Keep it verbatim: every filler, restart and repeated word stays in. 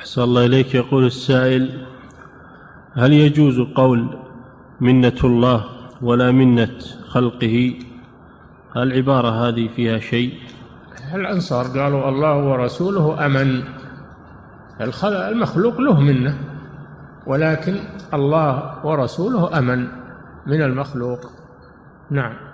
أحسن الله إليك. يقول السائل: هل يجوز قول منة الله ولا منة خلقه؟ هل العبارة هذه فيها شيء؟ الأنصار قالوا الله ورسوله أمن. المخلوق له منة، ولكن الله ورسوله أمن من المخلوق. نعم.